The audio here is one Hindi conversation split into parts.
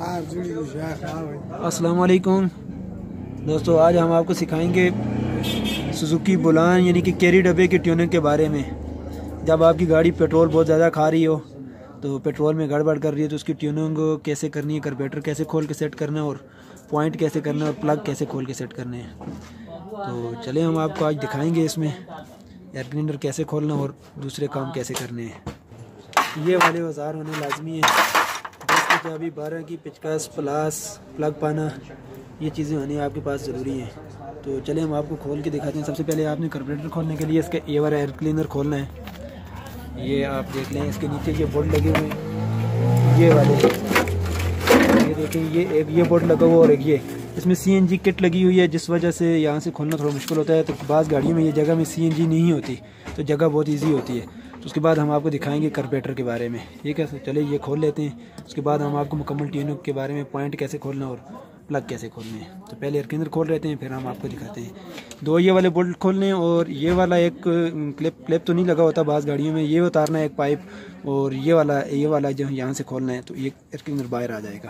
अस्सलाम वालेकुम दोस्तों, आज हम आपको सिखाएंगे सुजुकी बुलान यानी कि कैरी डब्बे की ट्यूनिंग के बारे में। जब आपकी गाड़ी पेट्रोल बहुत ज़्यादा खा रही हो, तो पेट्रोल में गड़बड़ कर रही है, तो उसकी ट्यूनिंग कैसे करनी है, कार्बोरेटर कैसे खोल के सेट करना है, और पॉइंट कैसे करना है, और प्लग कैसे खोल के सेट करने हैं। तो चले हम आपको आज दिखाएंगे इसमें एयर क्लीनर कैसे खोलना और दूसरे काम कैसे करने हैं। ये वाले औजार होने लाजमी है, 10 की चाबी, 12 की पिचकस, प्लास, प्लग पाना, ये चीज़ें होनी आपके पास ज़रूरी हैं। तो चले हम आपको खोल के दिखाते हैं। सबसे पहले आपने कार्बोरेटर खोलने के लिए इसका ये वाला एयर क्लीनर खोलना है। ये आप देख लें, इसके नीचे ये बोर्ड लगे हुए हैं, ये वाले, ये देखें, ये बोर्ड लगा हुआ और एक ये इसमें CNG किट लगी हुई है, जिस वजह से यहाँ से खोलना थोड़ा मुश्किल होता है। तो बाज़ गाड़ियों में ये जगह में CNG नहीं होती, तो जगह बहुत ईजी होती है। तो उसके बाद हम आपको दिखाएंगे कार्बोरेटर के बारे में, ठीक है। तो चले ये खोल लेते हैं। उसके बाद हम आपको मुकम्मल ट्यूनिंग के बारे में, पॉइंट कैसे खोलना और प्लग कैसे खोलने हैं। तो पहले एयर क्लीनर खोल लेते हैं, फिर हम आपको दिखाते हैं। 2 ये वाले बोल्ट खोलने हैं, और ये वाला एक क्लिप तो नहीं लगा होता बाज़ गाड़ियों में, ये उतारना है एक पाइप, और ये वाला जो यहाँ से खोलना है, तो ये एयर क्लीनर बाहर आ जाएगा।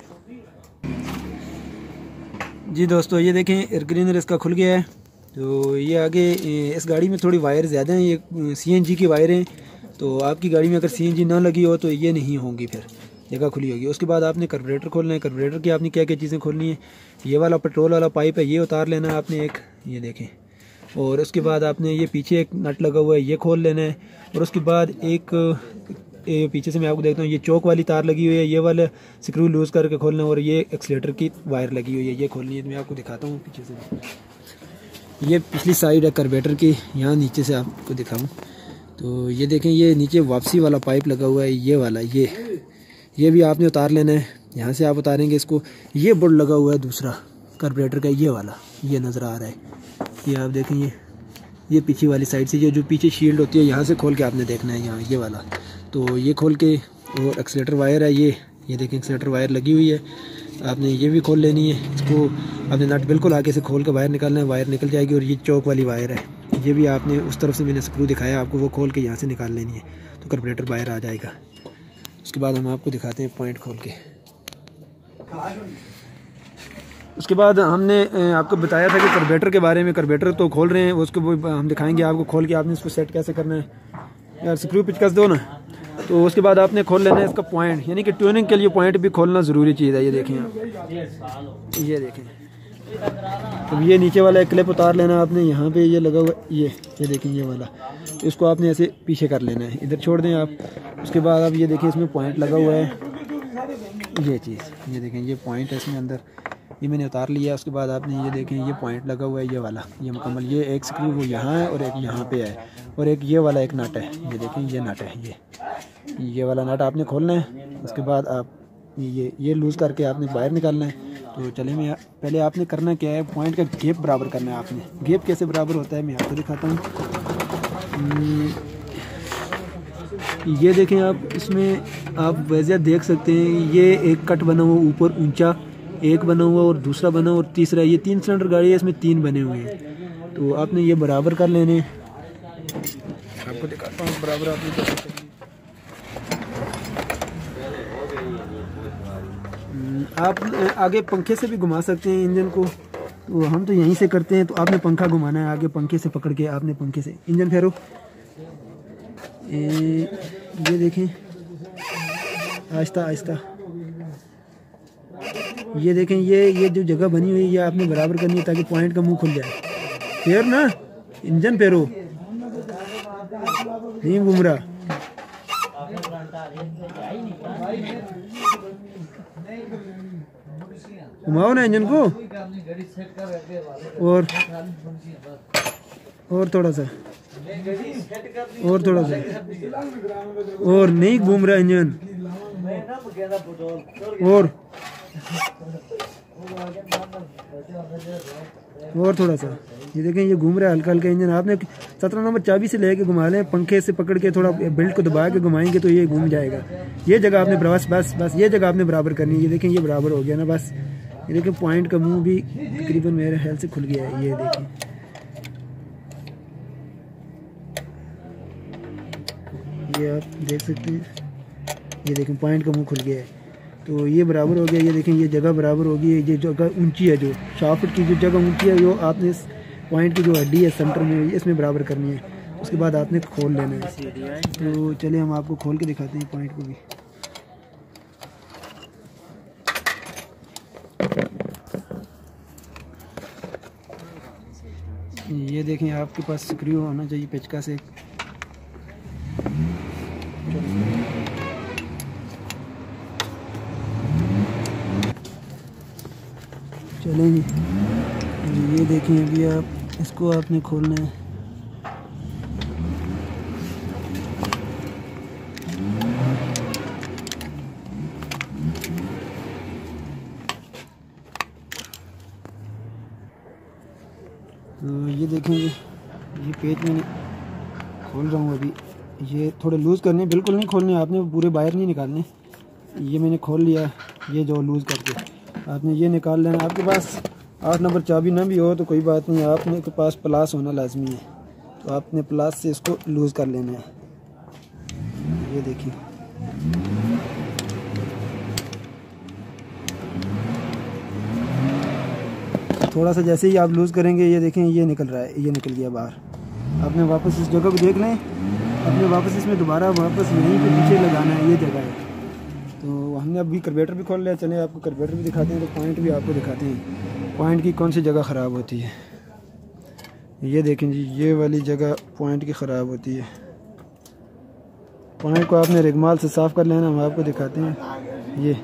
जी दोस्तों, ये देखें एयर क्लीनर इसका खुल गया है। तो ये आगे इस गाड़ी में थोड़ी वायर ज़्यादा हैं, ये CNG की वायर हैं। तो आपकी गाड़ी में अगर CNG ना लगी हो तो ये नहीं होंगी, फिर जगह खुली होगी। उसके बाद आपने कार्बोरेटर खोलना है। कार्बोरेटर की आपने क्या क्या चीज़ें खोलनी है, ये वाला पेट्रोल वाला पाइप है, ये उतार लेना है आपने एक, ये देखें। और उसके बाद आपने ये पीछे एक नट लगा हुआ है, ये खोल लेना है। और उसके बाद एक पीछे से मैं आपको देखता हूँ, ये चौक वाली तार लगी हुई है, ये वाला स्क्रू लूज़ करके खोलना है। और ये एक्सीलेटर की वायर लगी हुई है, ये खोलनी है। तो मैं आपको दिखाता हूँ पीछे से, ये पिछली साइड है कार्बोरेटर की, यहाँ नीचे से आपको दिखाऊँ। तो ये देखें, ये नीचे वापसी वाला पाइप लगा हुआ है, ये वाला, ये भी आपने उतार लेना है। यहाँ से आप उतारेंगे इसको। ये बोर्ड लगा हुआ है दूसरा कार्बोरेटर का, ये वाला, ये नज़र आ रहा है, ये आप देखें, ये पीछे वाली साइड से, ये जो पीछे शील्ड होती है, यहाँ से खोल के आपने देखना है, यहाँ ये वाला। तो ये खोल के, और एक्सीलेटर वायर है, ये देखें एक्सीलेटर वायर लगी हुई है, आपने ये भी खोल लेनी है। इसको आपने नट बिल्कुल आगे से खोल के वायर निकालना है, वायर निकल जाएगी। और ये चौक वाली वायर है, ये भी आपने उस तरफ से मैंने स्क्रू दिखाया आपको, वो खोल के यहाँ से निकाल लेनी है, तो कार्बोरेटर बाहर आ जाएगा। उसके बाद हम आपको दिखाते हैं पॉइंट खोल के। उसके बाद हमने आपको बताया था कि कार्बोरेटर के बारे में। कार्बोरेटर तो खोल रहे हैं, उसको हम दिखाएंगे आपको खोल के आपने इसको सेट कैसे करना है। यार स्क्रू पिचकस दो ना। तो उसके बाद आपने खोल लेना है इसका पॉइंट, यानी कि ट्यूनिंग के लिए पॉइंट भी खोलना ज़रूरी चीज़ है। ये देखें आप, ये देखें। तो ये नीचे वाला एक क्लिप उतार लेना आपने, यहाँ पे ये लगा हुआ, ये देखें, ये वाला, इसको आपने ऐसे पीछे कर लेना है, इधर छोड़ दें आप। उसके बाद आप ये देखें, इसमें पॉइंट लगा हुआ है, ये चीज़, ये देखें, ये पॉइंट है इसमें अंदर, ये मैंने उतार लिया। उसके बाद आपने ये देखें, ये पॉइंट लगा हुआ है, ये वाला, ये मुकम्मल, ये एक स्क्रू वो यहाँ है और एक यहाँ पे है, और एक ये वाला एक नट है, ये देखें, ये नट है, ये वाला नट आपने खोलना है। उसके बाद आप ये लूज़ करके आपने बाहर निकालना है। तो चले, मैं पहले आपने करना क्या है, पॉइंट का गैप बराबर करना है आपने। गैप कैसे बराबर होता है मैं आपको दिखाता हूँ। ये देखें आप, इसमें आप वैसे देख सकते हैं, ये एक कट बना हुआ ऊपर ऊंचा, एक बना हुआ और दूसरा बना और तीसरा, ये 3 सिलेंडर गाड़ी है, इसमें 3 बने हुए हैं। तो आपने ये बराबर कर लेने, आपको दिखाता हूँ बराबर आपने कर सकते हैं। आप आगे पंखे से भी घुमा सकते हैं इंजन को, तो हम तो यहीं से करते हैं। तो आपने पंखा घुमाना है आगे, पंखे से पकड़ के आपने पंखे से इंजन फेरो। ये देखें, आहिस्ता आहिस्ता, ये देखें, ये जो जगह बनी हुई है, ये आपने बराबर करनी है ताकि पॉइंट का मुंह खुल जाए। फेर ना, इंजन फेरो, नहीं घूम रहा। घुमाओ ना इंजन को, और थोड़ा सा, और थोड़ा सा, और नहीं घूम रहा इंजन, और थोड़ा सा। ये देखें, ये घूम रहा है हल्का हल्का इंजन। आपने 17 नंबर चाबी से लेके घुमा लें, पंखे से पकड़ के थोड़ा बेल्ट को दबा के घुमाएंगे तो ये घूम जाएगा। ये जगह आपने बस ये जगह आपने बराबर करनी है। ये देखें, ये बराबर हो गया ना, बस। ये देखें, पॉइंट का मुंह भी तकरीबन मेरे ख्याल से खुल गया है। ये देखें, ये आप देख सकते हैं, ये देखें पॉइंट का मुंह खुल गया है। तो ये बराबर हो गया। ये देखें ये जगह बराबर होगी। ये जगह ऊंची है, जो शाफ्ट की जो जगह ऊंची है वो आपने इस पॉइंट की जो हड्डी है सेंटर में इसमें बराबर करनी है। उसके बाद आपने खोल लेना है। तो चलिए हम आपको खोल के दिखाते हैं पॉइंट को भी। ये देखें आपके पास स्क्रू होना चाहिए पेचकस से। चलेंगे ये देखें अभी आप इसको आपने खोलना है। तो ये देखें ये पेच में खोल रहा हूँ अभी। ये थोड़े लूज़ करने, बिल्कुल नहीं खोलने आपने, पूरे बाहर नहीं निकालने। ये मैंने खोल लिया, ये जो लूज़ करके आपने ये निकाल लेना। आपके पास 8 नंबर चाबी ना भी हो तो कोई बात नहीं, आपने के पास प्लास होना लाजमी है। तो आपने प्लास से इसको लूज़ कर लेना है। ये देखिए थोड़ा सा जैसे ही आप लूज़ करेंगे ये देखें ये निकल रहा है, ये निकल गया बाहर। आपने वापस इस जगह को देख लें, आपने वापस इसमें दोबारा वापस यहीं पे पीछे लगाना है, ये जगह है। तो हमने अभी कार्बोरेटर भी खोल लिया। चले आपको कार्बोरेटर भी दिखाते हैं, तो पॉइंट भी आपको दिखाते हैं पॉइंट की कौन सी जगह ख़राब होती है। ये देखें जी ये वाली जगह पॉइंट की ख़राब होती है। पॉइंट को आपने रिगमाल से साफ़ कर लेना, हम आपको दिखाते हैं। ये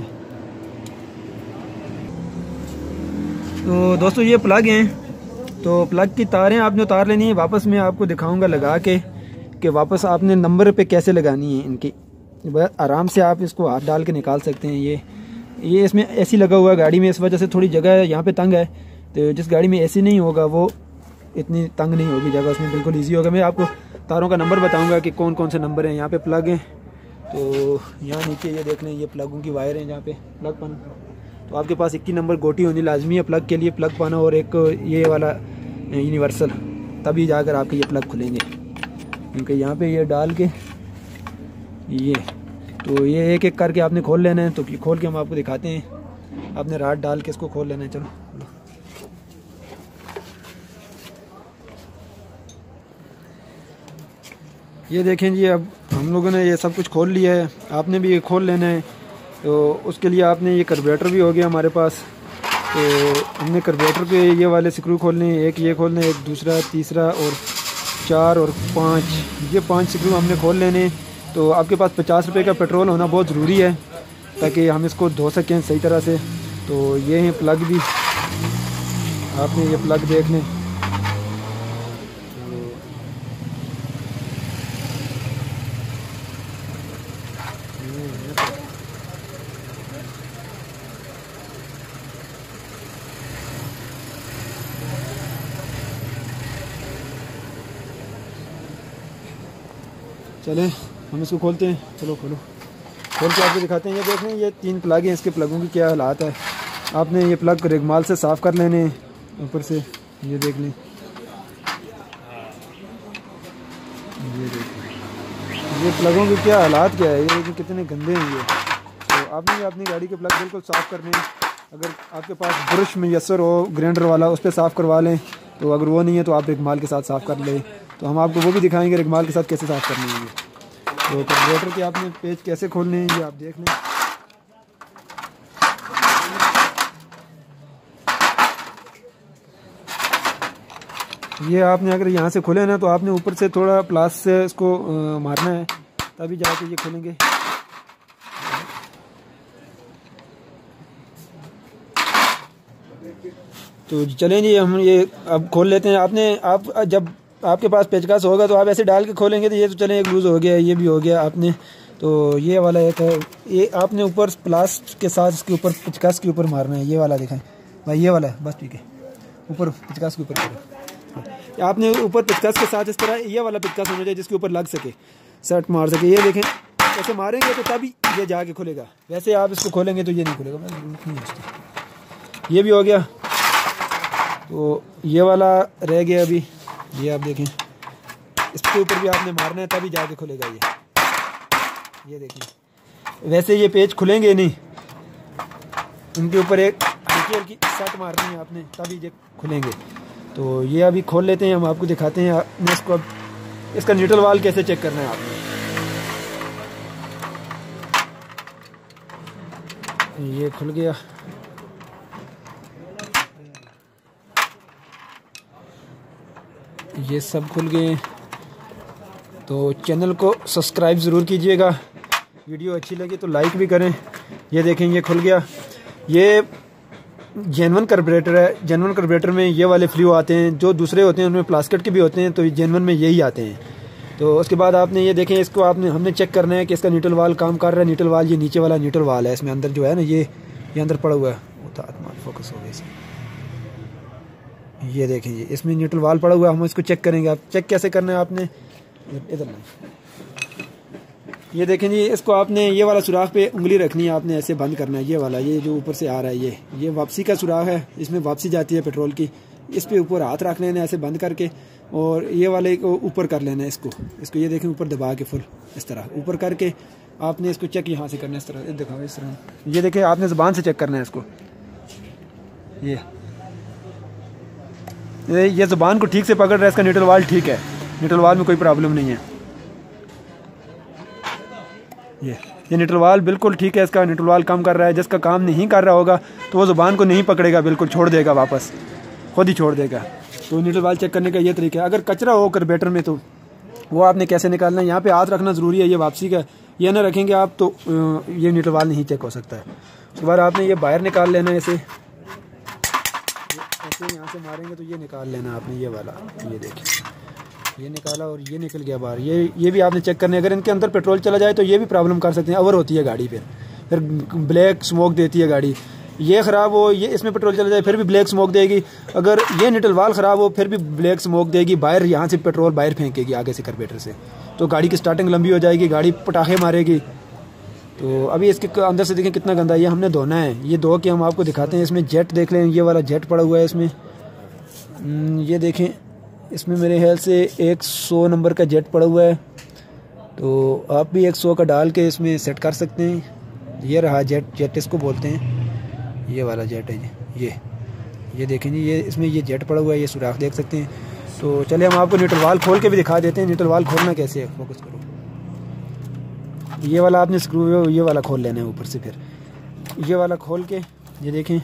तो दोस्तों ये प्लग हैं, तो प्लग की तारें आपने उतार लेनी है। वापस मैं आपको दिखाऊंगा लगा के कि वापस आपने नंबर पे कैसे लगानी है इनकी। आराम से आप इसको हाथ डाल के निकाल सकते हैं। ये इसमें एसी लगा हुआ है गाड़ी में, इस वजह से थोड़ी जगह है यहाँ पे तंग है। तो जिस गाड़ी में एसी नहीं होगा वो इतनी तंग नहीं होगी जगह, उसमें बिल्कुल ईजी होगा। मैं आपको तारों का नंबर बताऊँगा कि कौन कौन से नंबर हैं। यहाँ पे प्लग हैं, तो यहाँ नीचे ये देख लें ये प्लगों की वायर हैं जहाँ पे प्लग पन। तो आपके पास 21 नंबर गोटी होनी लाजमी है प्लग के लिए, प्लग पाना, और एक ये वाला यूनिवर्सल, तभी जाकर आपके ये प्लग खुलेंगे। क्योंकि यहाँ पे ये डाल के ये, तो ये एक एक करके आपने खोल लेना है। तो खोल के हम आपको दिखाते हैं। आपने राड डाल के इसको खोल लेना है। चलो ये देखें जी, अब हम लोगों ने ये सब कुछ खोल लिया है, आपने भी ये खोल लेना है। तो उसके लिए आपने ये कार्बोरेटर भी हो गया हमारे पास। तो हमने कार्बोरेटर पे ये वाले स्क्रू खोलने हैं, एक ये खोलना है, एक दूसरा, तीसरा और 4 और 5, ये 5 स्क्रू हमने खोल लेने। तो आपके पास 50 रुपये का पेट्रोल होना बहुत ज़रूरी है ताकि हम इसको धो सकें सही तरह से। तो ये हैं प्लग भी, आपने ये प्लग देख लें। चलें हम इसको खोलते हैं। चलो खोलो, खोल के आपको दिखाते हैं। ये देख लें ये 3 प्लग हैं, इसके प्लगों की क्या हालात है। आपने ये प्लग रिगमाल से साफ़ कर लेने ऊपर से। ये देख लें, ये प्लगों की क्या हालात क्या है, ये देखिए कितने गंदे हैं ये। तो आपने अपनी गाड़ी के प्लग बिल्कुल साफ़ करने हैं। अगर आपके पास ब्रश मैसर हो ग्राइंडर वाला, उस पर साफ़ करवा लें। तो अगर वो नहीं है तो आप रिगमाल के साथ साफ़ कर लें। तो हम आपको वो भी दिखाएंगे रिगमाल के साथ कैसे साफ़ करने हैं। तो कार्बोरेटर के आपने पेज कैसे खोलने हैं ये आप देख लें। ये आपने अगर यहाँ से खोले ना तो आपने ऊपर से थोड़ा प्लास से इसको मारना है, तभी जाके ये खोलेंगे। तो चलें जी हम ये अब खोल लेते हैं। आप जब आपके पास पेचकस होगा तो आप ऐसे डाल के खोलेंगे। तो ये तो चलें एक लूज़ हो गया, ये भी हो गया आपने। तो ये वाला एक है, ये आपने ऊपर प्लास्ट के साथ इसके ऊपर पेचकस के ऊपर मारना है। ये वाला दिखाएं भाई, ये वाला है बस, ठीक है। ऊपर पेचकस के ऊपर करें आपने, ऊपर पेचकस के साथ इस तरह ये वाला पेचकस होना चाहिए जिसके ऊपर लग सके, सेट मार सके। ये देखें ऐसे मारेंगे तो तभी ये जाके खुलेगा, वैसे आप इसको खोलेंगे तो ये नहीं खुलेगा। ये भी हो गया। तो ये वाला रह गया अभी, ये आप देखें इसके ऊपर भी आपने मारना है तभी जाके खुलेगा ये देखें। वैसे ये पेज खुलेंगे नहीं, उनके ऊपर एक हल्की हल्की सट मारनी है आपने, तभी ये खुलेंगे। तो ये अभी खोल लेते हैं, हम आपको दिखाते हैं आपने इसको। अब इसका न्यूट्रल वाल कैसे चेक करना है आपने। ये खुल गया, ये सब खुल गए। तो चैनल को सब्सक्राइब ज़रूर कीजिएगा, वीडियो अच्छी लगी तो लाइक भी करें। ये देखें ये खुल गया। ये जेन्युइन कार्बोरेटर है। जेन्युइन कार्बोरेटर में ये वाले फ्लू आते हैं, जो दूसरे होते हैं उनमें प्लास्टिक के भी होते हैं, तो जेन्युइन में यही आते हैं। तो उसके बाद आपने ये देखें, इसको हमने चेक करना है कि इसका न्यूट्रल वाल काम कर रहा है। न्यूट्रल वाल ये नीचे वाला न्यूट्रल वाल है, इसमें अंदर जो है ना ये अंदर पड़ा हुआ है। फोकस हो गया इसमें, ये देखें ये इसमें न्यूट्रल वाल पड़ा हुआ है। हम इसको चेक करेंगे। आप चेक कैसे करना है आपने, इधर नहीं, ये देखें जी, इसको आपने ये वाला सुराख पे उंगली रखनी है, आपने ऐसे बंद करना है। ये वाला, ये जो ऊपर से आ रहा है, ये वापसी का सुराख है, इसमें वापसी जाती है पेट्रोल की। इस पे ऊपर हाथ रख लेना है ऐसे बंद करके, और ये वाले को ऊपर कर लेना है इसको ये देखें ऊपर दबा के फुल इस तरह ऊपर करके आपने इसको चेक यहाँ से करना है, इस तरह दिखाओ, इस तरह। ये देखें आपने ज़ुबान से चेक करना है इसको। ये ज़ुबान को ठीक से पकड़ रहा है, इसका न्यूट्रल वाल ठीक है, न्यूट्रल वाल में कोई प्रॉब्लम नहीं है। ये न्यूट्रल वाल बिल्कुल ठीक है, इसका न्यूट्रल वाल काम कर रहा है। जिसका काम नहीं कर रहा होगा तो वो ज़ुबान को नहीं पकड़ेगा, बिल्कुल छोड़ देगा, वापस खुद ही छोड़ देगा। तो न्यूट्रल वाल चेक करने का ये तरीका है। अगर कचरा हो कार्बोरेटर में तो वो आपने कैसे निकालना है, यहाँ पे हाथ रखना ज़रूरी है। ये वापसी का, ये ना रखेंगे आप तो ये न्यूट्रल वाल नहीं चेक हो सकता है। उसके बाद आपने ये बाहर निकाल लेना है, ऐसे यहाँ से मारेंगे तो ये निकाल लेना आपने, ये वाला। ये देखिए ये निकाला और ये निकल गया बाहर। ये भी आपने चेक करने, अगर इनके अंदर पेट्रोल चला जाए तो ये भी प्रॉब्लम कर सकते हैं, ओवर होती है गाड़ी, फिर ब्लैक स्मोक देती है गाड़ी। ये ख़राब हो, ये इसमें पेट्रोल चला जाए फिर भी ब्लैक स्मोक देगी। अगर ये न्यूट्रल वाल ख़राब हो फिर भी ब्लैक स्मोक देगी, बाहर यहाँ से पेट्रोल बाहर फेंकेगी आगे से कार्बोरेटर से, तो गाड़ी की स्टार्टिंग लंबी हो जाएगी, गाड़ी पटाखे मारेगी। तो अभी इसके अंदर से देखें कितना गंदा, ये हमने धोना है। ये धो के हम आपको दिखाते हैं। इसमें जेट देख लें, ये वाला जेट पड़ा हुआ है इसमें। ये देखें इसमें मेरे ख्याल से 100 नंबर का जेट पड़ा हुआ है, तो आप भी 100 का डाल के इसमें सेट कर सकते हैं। ये रहा जेट इसको बोलते हैं, ये वाला जेट है ये देखें जी, ये इसमें ये जेट पड़ा हुआ है, ये सुराख देख सकते हैं। तो चले हम आपको न्यूट्रल वाल खोल के भी दिखा देते हैं। न्यूट्रल वाल खोलना कैसे है, फोकस करो। ये वाला आपने स्क्रू ये वाला खोल लेना है ऊपर से, फिर ये वाला खोल के ये देखें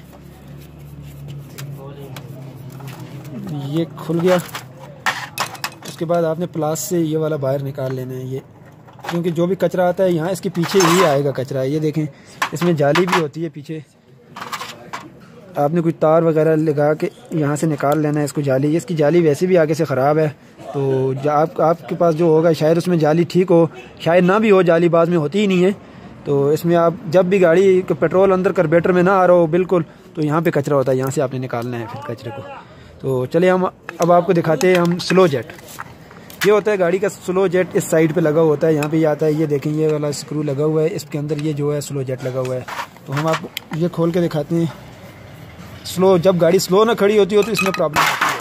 ये खुल गया। उसके बाद आपने प्लास से ये वाला बाहर निकाल लेना है, ये क्योंकि जो भी कचरा आता है यहाँ इसके पीछे ही आएगा कचरा। ये देखें इसमें जाली भी होती है पीछे, आपने कुछ तार वगैरह लगा के यहाँ से निकाल लेना है इसको। जाली, इसकी जाली वैसे भी आगे से ख़राब है, तो आपके पास जो होगा शायद उसमें जाली ठीक हो, शायद ना भी हो, जाली बाद में होती ही नहीं है। तो इसमें आप जब भी गाड़ी पेट्रोल अंदर कार्बोरेटर में ना आ रहा हो बिल्कुल, तो यहाँ पे कचरा होता है, यहाँ से आपने निकालना है फिर कचरे को। तो चलिए हम अब आपको दिखाते हैं हम स्लो जेट। ये होता है गाड़ी का स्लो जेट, इस साइड पे लगा होता है, यहाँ पे ये आता है। ये देखें ये वाला स्क्रू लगा हुआ है, इसके अंदर ये जो है स्लो जेट लगा हुआ है। तो हम आपको ये खोल के दिखाते हैं। स्लो, जब गाड़ी स्लो ना खड़ी होती हो तो इसमें प्रॉब्लम होती है,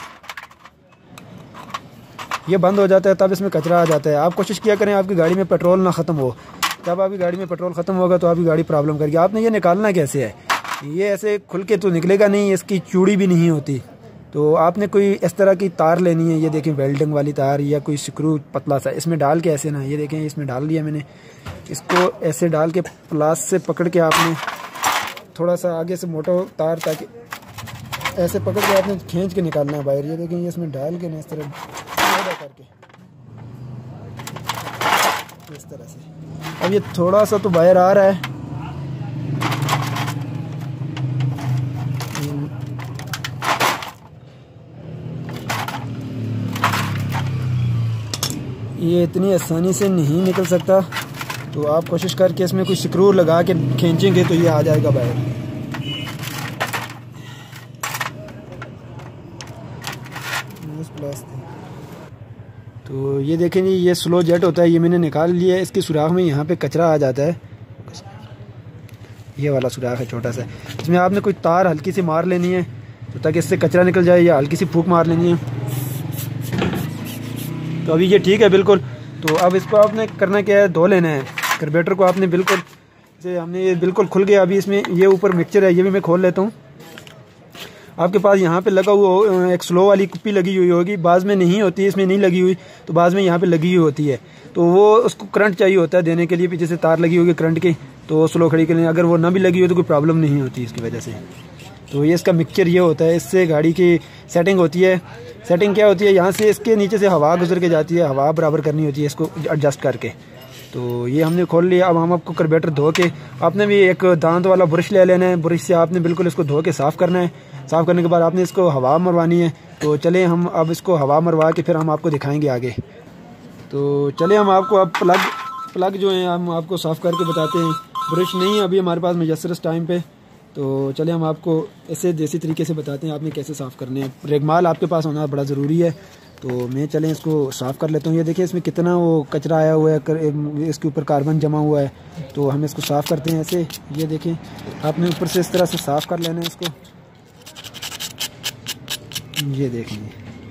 ये बंद हो जाता है, तब इसमें कचरा आ जाता है। आप कोशिश किया करें आपकी गाड़ी में पेट्रोल ना ख़त्म हो, जब आपकी गाड़ी में पेट्रोल ख़त्म होगा तो आपकी गाड़ी प्रॉब्लम करेगी। आपने ये निकालना कैसे है, ये ऐसे खुल के तो निकलेगा नहीं, इसकी चूड़ी भी नहीं होती। तो आपने कोई इस तरह की तार लेनी है, ये देखें वेल्डिंग वाली तार या कोई स्क्रू पतला सा, इसमें डाल के ऐसे ना, ये देखें इसमें डाल दिया मैंने, इसको ऐसे डाल के प्लास से पकड़ के आपने थोड़ा सा आगे से मोटा तार, ताकि ऐसे पकड़ के आपने खींच के निकालना है बाहर। ये देखें ये इसमें डाल के ना इस तरह करके इस तरह से। अब ये थोड़ा सा तो बाहर आ रहा है, ये इतनी आसानी से नहीं निकल सकता, तो आप कोशिश करके इसमें कोई स्क्रू लगा के खींचेंगे तो ये आ जाएगा बाहर। तो ये देखें जी ये स्लो जेट होता है, ये मैंने निकाल लिया है। इसके सुराख में यहाँ पे कचरा आ जाता है, ये वाला सुराख है छोटा सा, इसमें आपने कोई तार हल्की सी मार लेनी है तो ताकि इससे कचरा निकल जाए, या हल्की सी फूंक मार लेनी है। तो अभी ये ठीक है बिल्कुल। तो अब इसको आपने करना क्या है, धो लेना है कार्बोरेटर को। आपने बिल्कुल जैसे हमने ये बिल्कुल खुल गया। अभी इसमें ये ऊपर मिक्सचर है, ये भी मैं खोल लेता हूँ। आपके पास यहाँ पे लगा हुआ एक स्लो वाली कुप्पी लगी हुई होगी, बाज़ में नहीं होती है, इसमें नहीं लगी हुई, तो बाज़ में यहाँ पे लगी हुई होती है, तो वो उसको करंट चाहिए होता है देने के लिए। पीछे से तार लगी होगी करंट की, तो स्लो खड़ी के लिए अगर वो ना भी लगी हो तो कोई प्रॉब्लम नहीं होती इसकी वजह से। तो ये इसका मिक्सचर ये होता है, इससे गाड़ी की सेटिंग होती है। सेटिंग क्या होती है, यहाँ से इसके नीचे से हवा गुजर के जाती है, हवा बराबर करनी होती है इसको एडजस्ट करके। तो ये हमने खोल लिया। अब हम आपको कार्बोरेटर धो के, आपने भी एक दांत वाला ब्रश ले लेना है, ब्रश से आपने बिल्कुल इसको धो के साफ़ करना है। साफ़ करने के बाद आपने इसको हवा मरवानी है। तो चले हम अब इसको हवा मरवा के फिर हम आपको दिखाएंगे आगे। तो चले हम आपको अब प्लग जो है हम आपको साफ़ करके बताते हैं। ब्रश नहीं है अभी हमारे पास मैसर इस टाइम पे, तो चले हम आपको ऐसे देसी तरीके से बताते हैं आपने कैसे साफ़ करने हैं। रेगमाल आपके पास होना बड़ा ज़रूरी है। तो मैं चलें इसको साफ़ कर लेता हूँ। ये देखिए इसमें कितना वो कचरा आया हुआ है, इसके ऊपर कार्बन जमा हुआ है। तो हम इसको साफ़ करते हैं ऐसे। ये देखें, आपने ऊपर से इस तरह से साफ़ कर लेना है इसको। ये देखेंगे,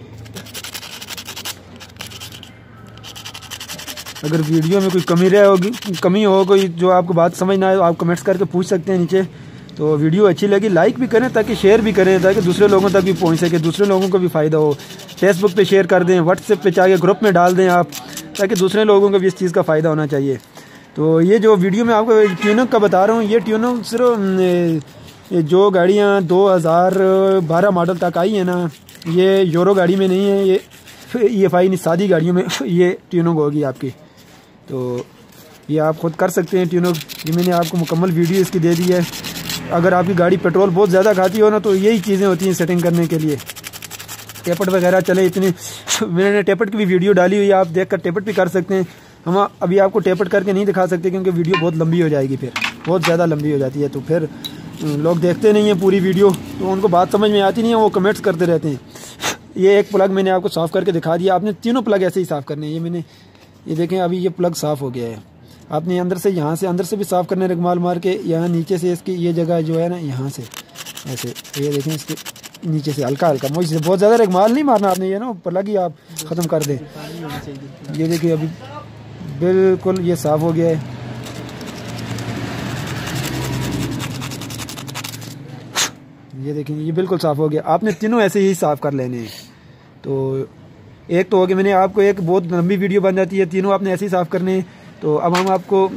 अगर वीडियो में कोई कमी हो, कोई जो आपको बात समझ ना आए, आप कमेंट्स करके पूछ सकते हैं नीचे। तो वीडियो अच्छी लगी लाइक भी करें, ताकि शेयर भी करें, ताकि दूसरे लोगों तक भी पहुंच सके, दूसरे लोगों को भी फ़ायदा हो। फेसबुक पे शेयर कर दें, व्हाट्सएप पे जाके ग्रुप में डाल दें आप, ताकि दूसरे लोगों को भी इस चीज़ का फ़ायदा होना चाहिए। तो ये जो वीडियो में आपको ट्यूनों का बता रहा हूँ, ये ट्यूनों सिर्फ जो गाड़ियाँ 2012 मॉडल तक आई है ना, ये यूरो गाड़ी में नहीं है, ये EFI नहीं, सादी गाड़ियों में ये ट्यूनिंग होगी आपकी। तो ये आप खुद कर सकते हैं ट्यूनिंग। ये मैंने आपको मुकम्मल वीडियो इसकी दे दी है। अगर आपकी गाड़ी पेट्रोल बहुत ज़्यादा खाती हो ना, तो यही चीज़ें होती हैं सेटिंग करने के लिए। टेपट वगैरह चले इतने, मैंने टेपट की भी वीडियो डाली हुई है, आप देख कर टेपट भी कर सकते हैं। हम अभी आपको टेपट करके नहीं दिखा सकते, क्योंकि वीडियो बहुत लंबी हो जाएगी, फिर बहुत ज़्यादा लंबी हो जाती है। तो फिर लोग देखते नहीं हैं पूरी वीडियो, तो उनको बात समझ में आती नहीं है, वो कमेंट्स करते रहते हैं। ये एक प्लग मैंने आपको साफ़ करके दिखा दिया। आपने तीनों प्लग ऐसे ही साफ़ करने हैं। ये देखें, अभी ये प्लग साफ़ हो गया है। आपने अंदर से, यहाँ से अंदर से भी साफ़ करना है रुमाल मार के। यहाँ नीचे से इसकी ये जगह जो है ना, यहाँ से ऐसे, ये देखें इसके नीचे से हल्का हल्का, मुझे बहुत ज़्यादा रुमाल नहीं मारना आपने, ये ना प्लग ही आप ख़त्म कर दें। ये देखिए अभी बिल्कुल ये साफ़ हो गया है। ये देखें, ये बिल्कुल साफ़ हो गया। आपने तीनों ऐसे ही साफ़ कर लेने हैं। तो एक तो हो गया, मैंने आपको एक बहुत लंबी वीडियो बन जाती है, तीनों आपने ऐसे ही साफ़ करने हैं। तो अब हम आपको,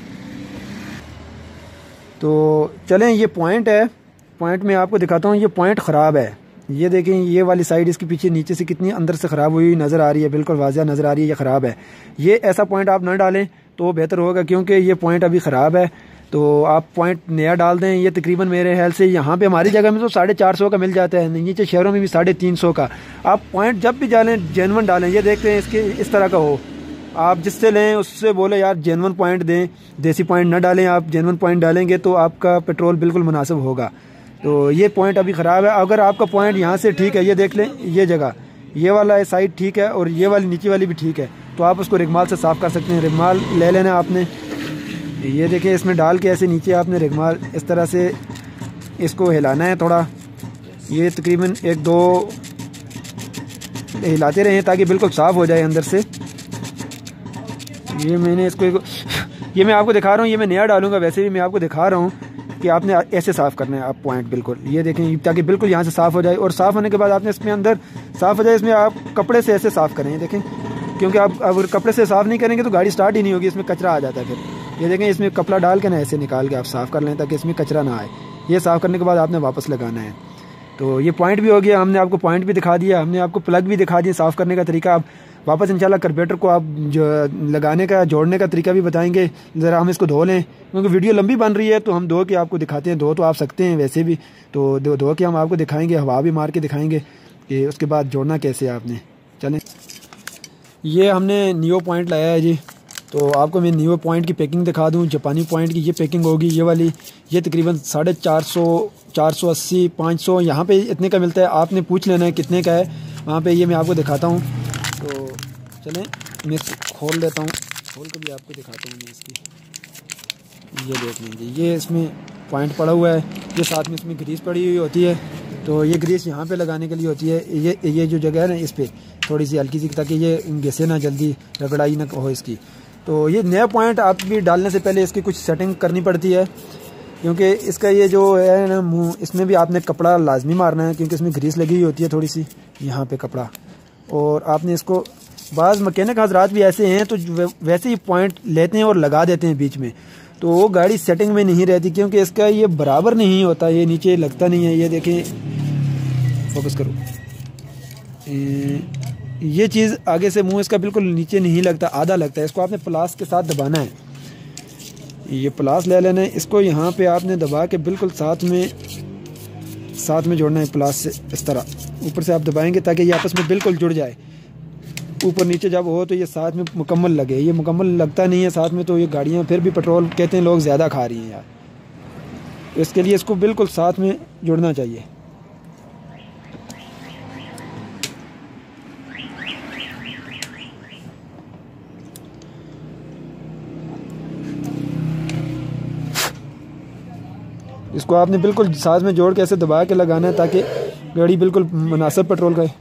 तो चलें, ये पॉइंट है, पॉइंट में आपको दिखाता हूँ। ये पॉइंट ख़राब है। ये देखें, ये वाली साइड इसके पीछे नीचे से कितनी अंदर से ख़राब हुई नज़र आ रही है, बिल्कुल वाज़िह नज़र आ रही है, ये ख़राब है। ये ऐसा पॉइंट आप ना डालें तो बेहतर होगा, क्योंकि ये पॉइंट अभी ख़राब है। तो आप पॉइंट नया डाल दें। ये तकरीबन मेरे ख्याल से यहाँ पे हमारी जगह में तो 450 का मिल जाता है, नीचे शहरों में भी 350 का। आप पॉइंट जब भी डालें जेन्युइन डालें। ये देखते हैं इसके इस तरह का हो, आप जिससे लें उससे बोले यार जेन्युइन पॉइंट दें, देसी पॉइंट ना डालें। आप जेन्युइन पॉइंट डालेंगे तो आपका पेट्रोल बिल्कुल मुनासिब होगा। तो ये पॉइंट अभी ख़राब है। अगर आपका पॉइंट यहाँ से ठीक है, ये देख लें, ये जगह, ये वाला साइड ठीक है और ये वाली नीचे वाली भी ठीक है, तो आप उसको रिगमाल से साफ़ कर सकते हैं। रिगमाल ले लेना आपने, ये देखिए इसमें डाल के ऐसे नीचे आपने रिगमाल इस तरह से इसको हिलाना है थोड़ा। ये तकरीबन 1-2 हिलाते रहें ताकि बिल्कुल साफ़ हो जाए अंदर से। ये मैंने इसको ये मैं आपको दिखा रहा हूँ, ये मैं नया डालूंगा, वैसे भी मैं आपको दिखा रहा हूँ कि आपने ऐसे साफ़ करना है आप पॉइंट बिल्कुल। ये देखें, ताकि बिल्कुल यहाँ से साफ़ हो जाए। और साफ़ होने के बाद आपने इसमें अंदर साफ़ हो जाए, इसमें आप कपड़े से ऐसे साफ़ करें। देखें, क्योंकि आप अगर कपड़े से साफ़ नहीं करेंगे तो गाड़ी स्टार्ट ही नहीं होगी, इसमें कचरा आ जाता है फिर। ये देखें, इसमें कपड़ा डाल के ना ऐसे निकाल के आप साफ़ कर लें ताकि इसमें कचरा ना आए। ये साफ़ करने के बाद आपने वापस लगाना है। तो ये पॉइंट भी हो गया, हमने आपको पॉइंट भी दिखा दिया, हमने आपको प्लग भी दिखा दिया साफ़ करने का तरीका। आप वापस इंशाल्लाह कार्बोरेटर को आप जो लगाने का, जोड़ने का तरीका भी बताएंगे। ज़रा हम इसको धो लें, क्योंकि वीडियो लंबी बन रही है, तो हम धो के आपको दिखाते हैं। धो तो आप सकते हैं वैसे भी, तो धो के हम आपको दिखाएंगे, हवा भी मार के दिखाएंगे कि उसके बाद जोड़ना कैसे है आपने। चलें, ये हमने नियो पॉइंट लाया है जी। तो आपको मैं नियो पॉइंट की पैकिंग दिखा दूं। जापानी पॉइंट की ये पैकिंग होगी, ये वाली। ये तकरीबन 450, 480, 500 यहाँ पे इतने का मिलता है। आपने पूछ लेना है कितने का है वहाँ पे। ये मैं आपको दिखाता हूँ। तो चलें, मैं इसको खोल देता हूँ, खोल के भी आपको दिखाता हूँ मैं इसकी। ये देख लीजिए, ये इसमें पॉइंट पड़ा हुआ है। ये साथ में इसमें ग्रीस पड़ी हुई होती है। तो ये ग्रीस यहाँ पे लगाने के लिए होती है। ये जो जगह है ना, इस पर थोड़ी सी हल्की सी, ताकि ये घिसे ना, जल्दी रगड़ाई ना हो इसकी। तो ये नया पॉइंट आप भी डालने से पहले इसकी कुछ सेटिंग करनी पड़ती है, क्योंकि इसका ये जो है ना मुँह, इसमें भी आपने कपड़ा लाजमी मारना है, क्योंकि इसमें ग्रीस लगी हुई होती है थोड़ी सी यहाँ पे कपड़ा। और आपने इसको, बाज़ मैकेनिक हजरात भी ऐसे हैं तो वैसे ही पॉइंट लेते हैं और लगा देते हैं बीच में, तो वो गाड़ी सेटिंग में नहीं रहती, क्योंकि इसका ये बराबर नहीं होता, ये नीचे लगता नहीं है। ये देखें, फोकस करो, ये चीज़ आगे से मुंह इसका बिल्कुल नीचे नहीं लगता, आधा लगता है। इसको आपने प्लास के साथ दबाना है, ये प्लास ले लेना है, इसको यहाँ पे आपने दबा के बिल्कुल साथ में जोड़ना है प्लास से। इस तरह ऊपर से आप दबाएंगे ताकि ये आपस में बिल्कुल जुड़ जाए। ऊपर नीचे जब हो तो ये साथ में मुकम्मल लगे, ये मुकम्मल लगता नहीं है साथ में, तो ये गाड़ियाँ फिर भी पेट्रोल कहते हैं लोग ज़्यादा खा रही हैं यार। इसके लिए इसको बिल्कुल साथ में जुड़ना चाहिए। इसको आपने बिल्कुल साथ में जोड़ के ऐसे दबा के लगाना है ताकि गाड़ी बिल्कुल मुनासिब पेट्रोल खाए।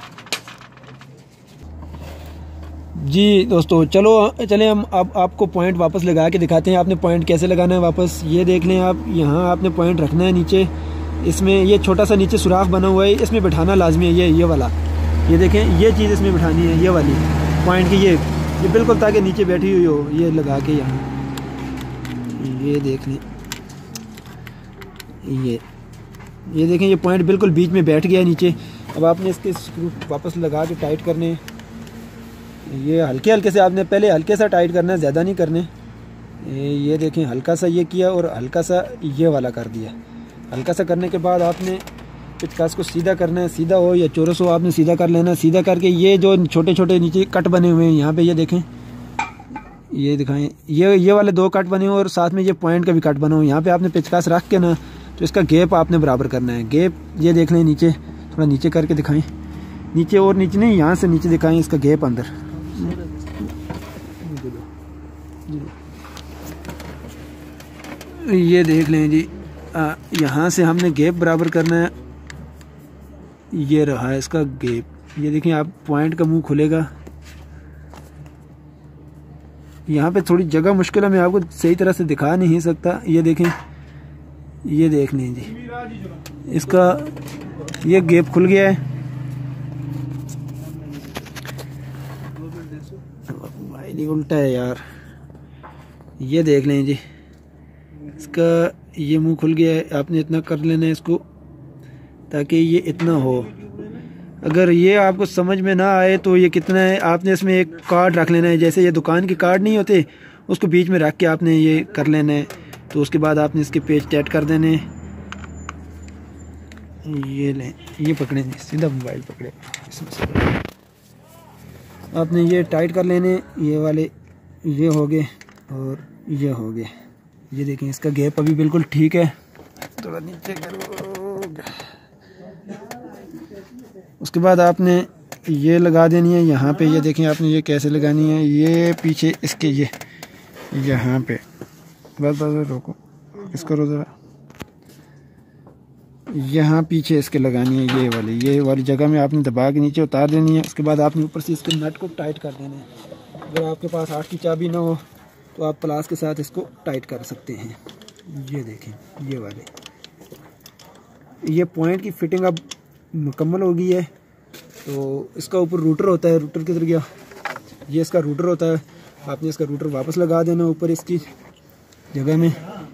जी दोस्तों, चले हम अब आपको पॉइंट वापस लगा के दिखाते हैं। आपने पॉइंट कैसे लगाना है वापस, ये देख लें आप। यहाँ आपने पॉइंट रखना है नीचे, इसमें ये छोटा सा नीचे सुराख बना हुआ है, इसमें बिठाना लाजमी है। ये वाला, ये देखें, ये चीज़ इसमें बिठानी है, ये वाली पॉइंट की, ये बिल्कुल ताकि नीचे बैठी हुई हो, ये लगा के यहाँ, ये देख लें, ये देखें, ये पॉइंट बिल्कुल बीच में बैठ गया नीचे। अब आपने इसके स्क्रू वापस लगा के टाइट करने, ये हल्के हल्के से आपने पहले हल्के सा टाइट करना है, ज़्यादा नहीं करने। ये देखें, हल्का सा ये किया और हल्का सा ये वाला कर दिया। हल्का सा करने के बाद आपने पिचकास को सीधा करना है, सीधा हो या चौरस हो आपने सीधा कर लेना है। सीधा करके ये जो छोटे छोटे नीचे कट बने हुए हैं यहाँ पे, ये देखें, ये दिखाएं, ये वाले 2 कट बने हुए और साथ में ये पॉइंट का भी कट बना हुआ। यहाँ पे आपने पिचकास रख के ना, तो इसका गैप आपने बराबर करना है। गैप ये देख लें, नीचे थोड़ा नीचे करके दिखाएं, नीचे और नीचे नहीं, यहाँ से नीचे दिखाएं इसका गैप अंदर। ये देख लें जी, यहाँ से हमने गैप बराबर करना है। ये रहा है इसका गैप, ये देखें आप, पॉइंट का मुंह खुलेगा। यहाँ पे थोड़ी जगह मुश्किल है, मैं आपको सही तरह से दिखा नहीं सकता। ये देखें, ये देख लें जी, इसका ये गैप खुल गया है। भाई नहीं, उल्टा है यार। ये देख लें जी, इसका ये मुंह खुल गया है। आपने इतना कर लेना है इसको ताकि ये इतना हो। अगर ये आपको समझ में ना आए तो ये कितना है, आपने इसमें एक कार्ड रख लेना है, जैसे ये दुकान के कार्ड नहीं होते, उसको बीच में रख के आपने ये कर लेना है। तो उसके बाद आपने इसके पेज टाइट कर देने। ये लें, ये पकड़े, सीधा मोबाइल पकड़े, इसमें से आपने ये टाइट कर लेने। ये वाले ये हो गए और ये हो गए। ये देखें, इसका गैप अभी बिल्कुल ठीक है। थोड़ा नीचे करो। उसके बाद आपने ये लगा देनी है यहाँ पे। ये देखें आपने ये कैसे लगानी है, ये पीछे इसके ये यहाँ पे, बस रोको, इसको रो ज़रा, यहाँ पीछे इसके लगानी है। ये वाली जगह में आपने दबा के नीचे उतार देनी है। उसके बाद आपने ऊपर से इसके नट को टाइट कर देना है। अगर आपके पास 8 की चाबी ना हो तो आप प्लास के साथ इसको टाइट कर सकते हैं। ये देखें, ये वाले, ये पॉइंट की फिटिंग अब मुकम्मल हो गई है। तो इसका ऊपर रूटर होता है, रूटर किधर गया, ये इसका रूटर होता है। आपने इसका रूटर वापस लगा देना ऊपर इसकी जगह में।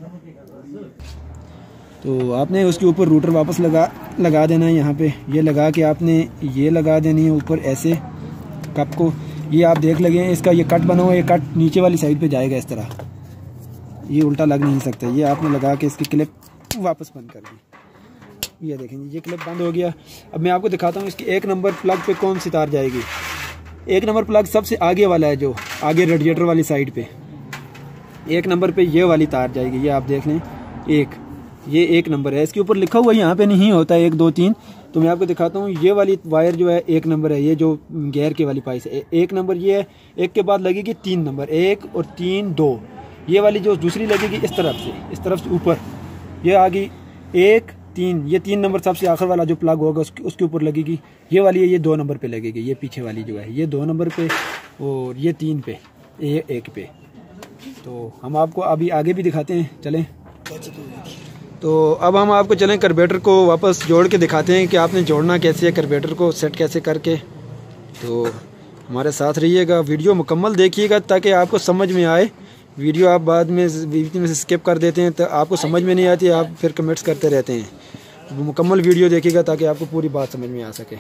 तो आपने उसके ऊपर रूटर वापस लगा देना है यहाँ पे। ये लगा के आपने ये लगा देनी है ऊपर ऐसे कप को। ये आप देख लगे, इसका ये कट बना हुआ है, ये कट नीचे वाली साइड पे जाएगा इस तरह, ये उल्टा लग नहीं सकता। ये आपने लगा के इसकी क्लिप वापस बंद कर दी। ये देखें, ये क्लिप बंद हो गया। अब मैं आपको दिखाता हूँ इसकी 1 नंबर प्लग पे कौन सी तार जाएगी। 1 नंबर प्लग सबसे आगे वाला है, जो आगे रेडिएटर वाली साइड पे 1 नंबर पे ये वाली तार जाएगी। ये आप देख लें, ये 1 नंबर है। इसके ऊपर लिखा हुआ यहाँ पे नहीं होता 1 2 3, तो मैं आपको दिखाता हूँ। ये वाली वायर जो है 1 नंबर है, ये जो गैर के वाली पाइप है 1 नंबर ये है। 1 के बाद लगेगी 3 नंबर, 1 और 3 2। ये वाली जो दूसरी लगेगी इस तरफ से ऊपर, ये आ गई 1 3। ये 3 नंबर सबसे आखिर वाला जो प्लग होगा उसके ऊपर लगेगी। ये वाली है, ये 2 नंबर पे लगेगी। ये पीछे वाली जो है ये 2 नंबर पे और ये 3 पे। ये एक पे। तो हम आपको अभी आगे भी दिखाते हैं, चलें। तो अब हम आपको चलें कार्बोरेटर को वापस जोड़ के दिखाते हैं कि आपने जोड़ना कैसे है, कार्बोरेटर को सेट कैसे करके। तो हमारे साथ रहिएगा, वीडियो मुकम्मल देखिएगा ताकि आपको समझ में आए। वीडियो आप बाद में बीच में से स्किप कर देते हैं तो आपको समझ में नहीं आती, आप फिर कमेंट्स करते रहते हैं। तो मुकम्मल वीडियो देखिएगा ताकि आपको पूरी बात समझ में आ सके।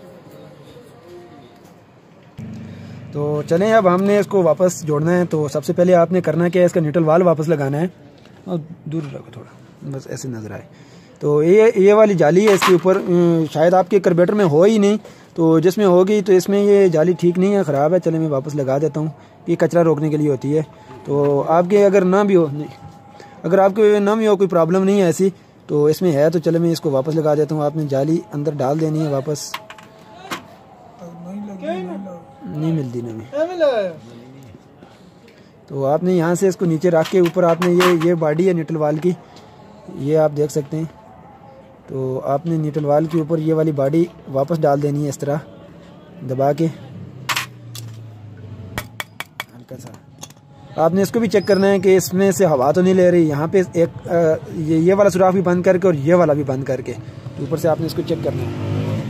तो चलें, अब हमने इसको वापस जोड़ना है। तो सबसे पहले आपने करना क्या है, इसका न्यूट्रल वाल्व वापस लगाना है। और दूर रखो थोड़ा, बस ऐसे नज़र आए। तो ये वाली जाली है इसके ऊपर, शायद आपके कार्बोरेटर में हो ही नहीं, तो जिसमें होगी तो इसमें ये जाली ठीक नहीं है, ख़राब है। चले मैं वापस लगा देता हूँ, ये कचरा रोकने के लिए होती है। तो आपके अगर ना भी हो, नहीं अगर आपके ना भी हो, कोई प्रॉब्लम नहीं है ऐसी, तो इसमें है तो चले मैं इसको वापस लगा देता हूँ। आपने जाली अंदर डाल देनी है वापस, नहीं मिलती नवी। तो आपने यहाँ से इसको नीचे रख के ऊपर आपने ये बॉडी है न्यूट्रल वाल की, ये आप देख सकते हैं। तो आपने न्यूट्रल वाल के ऊपर ये वाली बॉडी वापस डाल देनी है, इस तरह दबा के हल्का सा। आपने इसको भी चेक करना है कि इसमें से हवा तो नहीं ले रही। यहाँ पे एक ये वाला सुराख भी बंद करके और ये वाला भी बंद करके ऊपर से आपने इसको चेक करना है।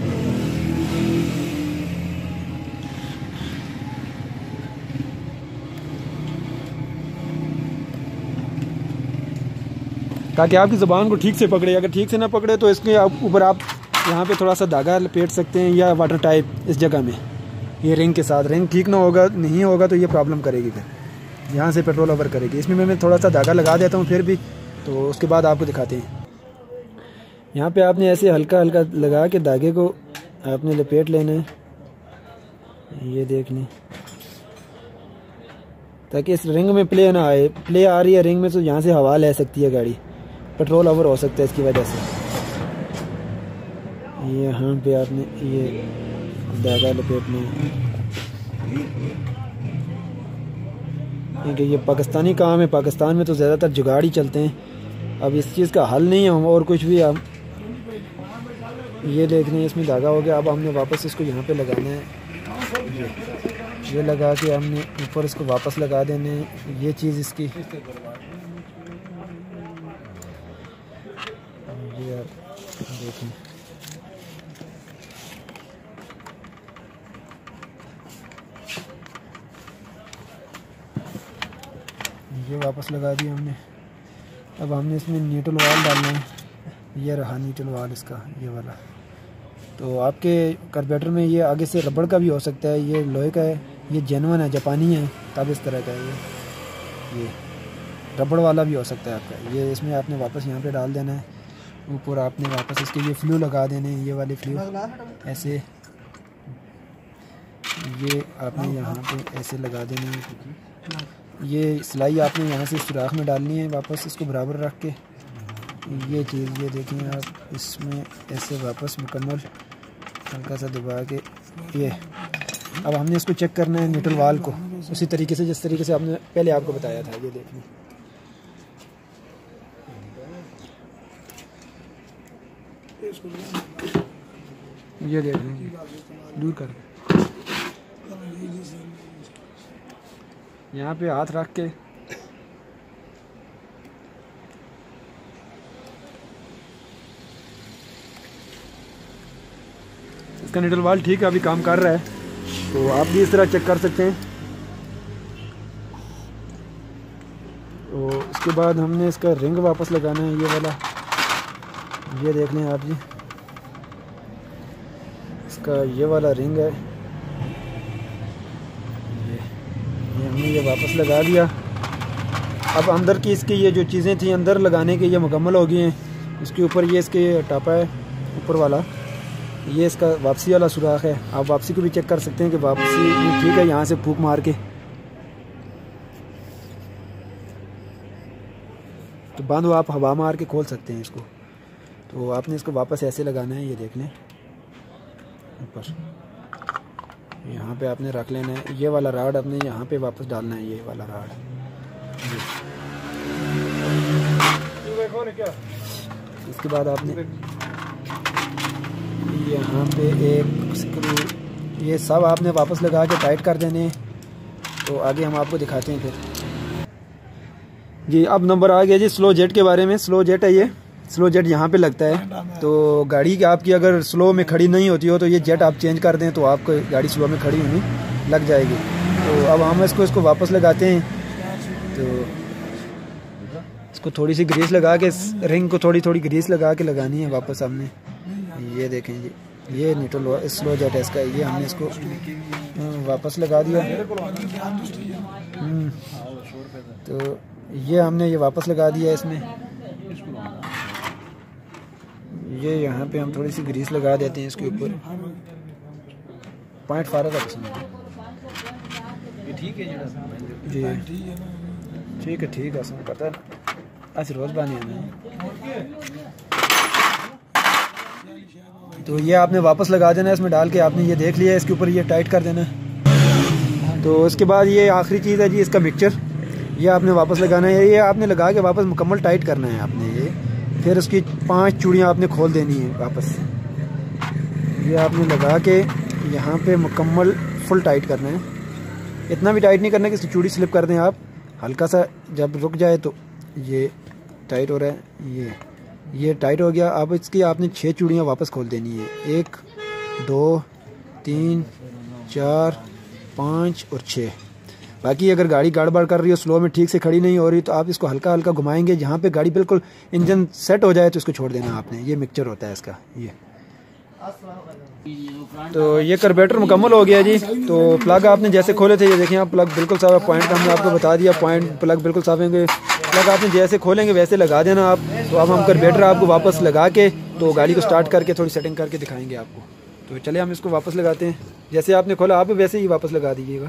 ताकि आपकी ज़ुबान को ठीक से पकड़े। अगर ठीक से ना पकड़े तो इसके ऊपर आप यहाँ पे थोड़ा सा धागा लपेट सकते हैं या वाटर टाइप इस जगह में, ये रिंग के साथ। रिंग ठीक ना होगा, नहीं होगा तो ये प्रॉब्लम करेगी, फिर यहाँ से पेट्रोल ओवर करेगी। इसमें मैं थोड़ा सा धागा लगा देता हूँ फिर भी, तो उसके बाद आपको दिखाते हैं। यहाँ पे आपने ऐसे हल्का हल्का लगा के धागे को आपने लपेट लेना है, ये देख लें, ताकि इस रिंग में प्ले ना आए। प्ले आ रही है रिंग में तो यहाँ से हवा ले सकती है गाड़ी, पेट्रोल ओवर हो सकता है इसकी वजह से। ये यहाँ पे आपने ये धागा लपेटना है, क्योंकि ये पाकिस्तानी काम है। पाकिस्तान में तो ज़्यादातर जुगाड़ ही चलते हैं। अब इस चीज़ का हल नहीं है और कुछ भी। हम ये देख रहे हैं, इसमें धागा हो गया। अब हमने वापस इसको यहाँ पे लगाना है, ये लगा के हमने ऊपर इसको वापस लगा देने हैं। ये चीज़ इसकी, ये आप देखें, ये वापस लगा दिया हमने। अब हमने इसमें न्यूट्रल वाल डालना है। ये रहा न्यूट्रल वाल इसका, ये वाला। तो आपके कार्बोरेटर में ये आगे से रबड़ का भी हो सकता है, ये लोहे का है, ये जेन्युइन है, जापानी है, तब इस तरह का है। ये रबड़ वाला भी हो सकता है आपका। ये इसमें आपने वापस यहाँ पे डाल देना है। ऊपर आपने वापस इसके ये फ्लू लगा देने हैं, ये वाले फ्लू ऐसे, ये आपने यहाँ पे ऐसे लगा देने हैं। ये सिलाई आपने यहाँ से सुराख में डालनी है वापस, इसको बराबर रख के। ये चीज़ ये देखें आप, इसमें ऐसे वापस मुकम्मल हल्का सा दबा के ये। अब हमने इसको चेक करना है न्यूट्रल वाल को उसी तरीके से जिस तरीके से आपने पहले आपको बताया था। ये देख लें, ये देख लें, दूर कर यहाँ पे हाथ रख के इसका न्यूट्रल वाल ठीक है, अभी काम कर रहा है। तो आप भी इस तरह चेक कर सकते हैं। तो इसके बाद हमने इसका रिंग वापस लगाना है, ये वाला। ये देख लें आप जी, इसका ये वाला रिंग है, ये हमने ये वापस लगा दिया। अब अंदर की इसकी ये जो चीज़ें थी अंदर लगाने के, ये मुकम्मल हो गई हैं। इसके ऊपर ये इसके टापा है ऊपर वाला, ये इसका वापसी वाला सुराख है। आप वापसी को भी चेक कर सकते हैं कि वापसी ठीक है, यहाँ से फूंक मार के तो बंद हो, आप हवा मार के खोल सकते हैं इसको। तो आपने इसको वापस ऐसे लगाना है, ये देख लें ऊपर, यहाँ पे आपने रख लेना है। ये वाला राड आपने यहाँ पे वापस डालना है, ये वाला राड। इसके बाद आपने यहाँ पे एक स्क्रू, ये सब आपने वापस लगा के टाइट कर देने। तो आगे हम आपको दिखाते हैं फिर जी। अब नंबर आ गया जी स्लो जेट के बारे में। स्लो जेट है ये, स्लो जेट यहाँ पे लगता है। तो गाड़ी की आपकी अगर स्लो में खड़ी नहीं होती हो तो ये जेट आप चेंज कर दें तो आपको गाड़ी स्लो में खड़ी होनी लग जाएगी। तो अब हम इसको वापस लगाते हैं। तो इसको थोड़ी सी ग्रीस लगा के, रिंग को थोड़ी थोड़ी ग्रीस लगा के लगानी है वापस हमने। ये देखें जी, ये न्यूट्रल स्लो जेट है इसका। ये हमने इसको वापस लगा दिया। तो ये हमने ये वापस लगा दिया इसमें। ये यहाँ पे हम थोड़ी सी ग्रीस लगा देते हैं इसके ऊपर। पॉइंट फारा का पसंद ठीक है जी, ठीक है सब पता है रोज बानी है। तो ये आपने वापस लगा देना इसमें डाल के। आपने ये देख लिया, इसके ऊपर ये टाइट कर देना। तो उसके बाद ये आखिरी चीज़ है जी इसका मिक्सचर। ये आपने वापस लगाना है। ये आपने लगा के वापस मुकम्मल टाइट करना है आपने। ये फिर उसकी 5 चूड़ियाँ आपने खोल देनी है वापस। ये आपने लगा के यहाँ पे मुकम्मल फुल टाइट करना है। इतना भी टाइट नहीं करना कि चूड़ी स्लिप कर दें आप। हल्का सा जब रुक जाए तो ये टाइट हो रहा है। ये टाइट हो गया। अब इसकी आपने 6 चूड़ियाँ वापस खोल देनी है। 1 2 3 4 5 और 6। बाकी अगर गाड़ी गड़बड़ कर रही हो, स्लो में ठीक से खड़ी नहीं हो रही, तो आप इसको हल्का हल्का घुमाएंगे। जहाँ पे गाड़ी बिल्कुल इंजन सेट हो जाए तो इसको छोड़ देना आपने। ये मिक्सचर होता है इसका ये। तो ये कार्बोरेटर मुकम्मल हो गया जी। तो प्लग आपने जैसे खोले थे, ये देखें आप, प्लग बिल्कुल साफ है। पॉइंट हमने आपको बता दिया, पॉइंट प्लग बिल्कुल साफ है। प्लग आपने जैसे खोलेंगे वैसे लगा देना आप। तो अब हम कार्बोरेटर आपको वापस लगा के तो गाड़ी को स्टार्ट करके थोड़ी सेटिंग करके दिखाएंगे आपको। तो चलिए हम इसको वापस लगाते हैं। जैसे आपने खोला आप वैसे ही वापस लगा दीजिएगा।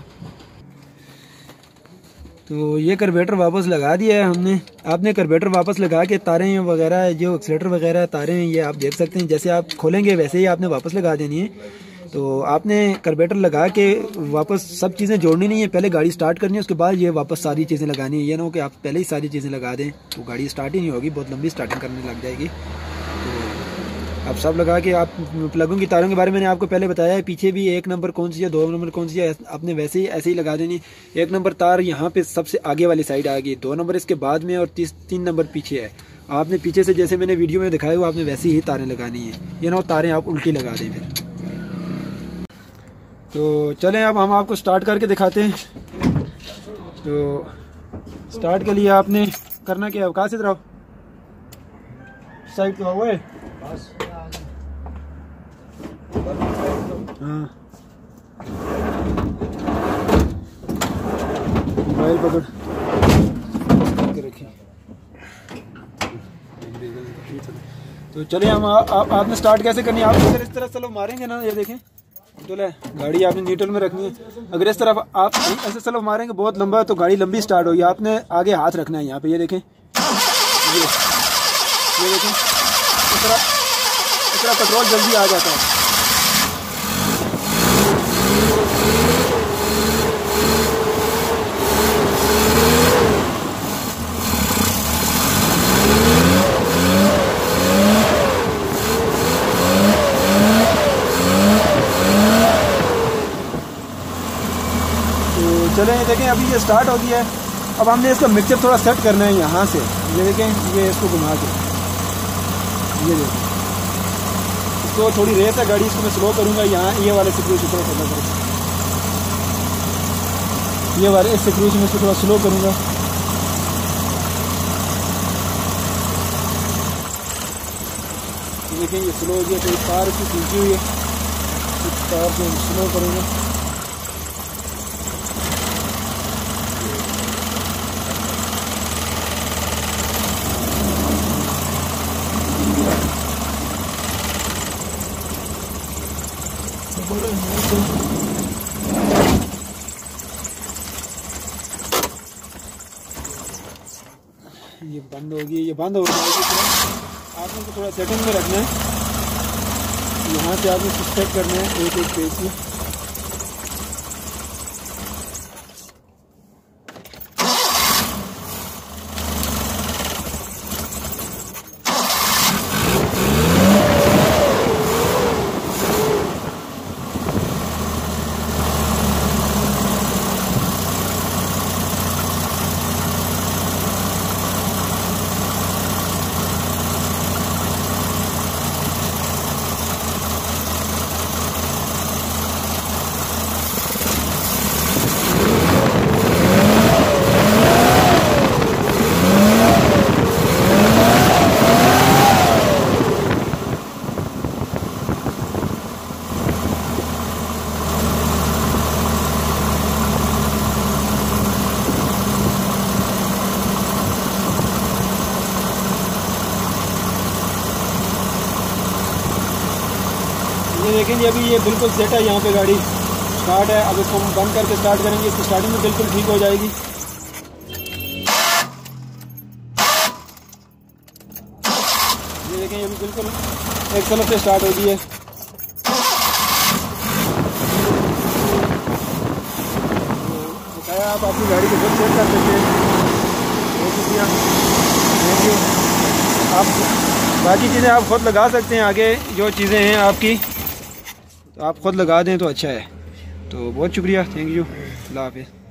तो ये कार्बोरेटर वापस लगा दिया है हमने। आपने कार्बोरेटर वापस लगा के तारें वगैरह जो एक्सीलेटर वगैरह तारें हैं ये आप देख सकते हैं। जैसे आप खोलेंगे वैसे ही आपने वापस लगा देनी है। तो आपने कार्बोरेटर लगा के वापस सब चीज़ें जोड़नी नहीं है, पहले गाड़ी स्टार्ट करनी है, उसके बाद ये वापस सारी चीज़ें लगानी है। ये ना हो कि आप पहले ही सारी चीज़ें लगा दें तो गाड़ी स्टार्ट ही नहीं होगी, बहुत लंबी स्टार्टिंग करने लग जाएगी। तो आप सब लगा के, आप प्लगों की तारों के बारे में मैंने आपको पहले बताया है। पीछे भी 1 नंबर कौन सी है, 2 नंबर कौन सी है, आपने वैसे ही ऐसे ही लगा देनी। 1 नंबर तार यहाँ पे सबसे आगे वाली साइड आ गई, 2 नंबर इसके बाद में और 3 नंबर पीछे है। आपने पीछे से जैसे मैंने वीडियो में दिखाया हुआ आपने वैसी ही तारें लगानी है। ये ना तारें आप उल्टी लगा दें फिर। तो चलें अब हम आपको स्टार्ट करके दिखाते हैं। तो स्टार्ट के लिए आपने करना क्या है, कहाँ से तरफ साइड पे हुआ है। हाँ मोबाइल पकड़ के रखिए। तो चलिए हम आपने स्टार्ट कैसे करनी है। आप अगर इस तरह स्लो मारेंगे ना, ये देखें तो गाड़ी आपने न्यूट्रल में रखनी है। अगर इस तरफ आप ऐसे स्लो मारेंगे बहुत लंबा तो गाड़ी लंबी स्टार्ट होगी। आपने आगे हाथ रखना है यहाँ पे। ये देखें, ये देखें, इस तरह पेट्रोल जल्दी आ जाता है। चलें देखें अभी ये स्टार्ट हो गया है। अब हमने इसका मिक्सचर थोड़ा सेट करना है यहाँ से। ये देखें, ये इसको घुमा के, ये देखें, इसको थोड़ी रेस है गाड़ी, इसको मैं स्लो करूँगा। यहाँ ये वाले स्क्रू से थोड़ा थोड़ा करूँगा, ये वाले इस स्क्रू से मैं इसको थोड़ा स्लो करूँगा। देखें ये स्लो हो गया। तो तार इसकी खींची हुई है, इस तार को स्लो करूँगा। ये बंद होगी, ये बंद हो जाएगी। आपने तो थोड़ा सेटिंग में रखना है। यहाँ से आपने सेट करना है एक पेज से। ये देखें जी, अभी ये बिल्कुल सेट है, यहाँ पे गाड़ी स्टार्ट है। अब इसको हम बंद करके स्टार्ट करेंगे, इसकी स्टार्टिंग में बिल्कुल ठीक हो जाएगी। ये देखें, ये भी बिल्कुल एक तरफ से स्टार्ट हो गई है। बताया आप अपनी गाड़ी को खुद सेट कर सकते हैं। बहुत शुक्रिया, थैंक यू। आप बाकी चीज़ें आप खुद लगा सकते हैं, आगे जो चीज़ें हैं आपकी तो आप खुद लगा दें तो अच्छा है। तो बहुत शुक्रिया, थैंक यू, अल्लाह हाफिज़।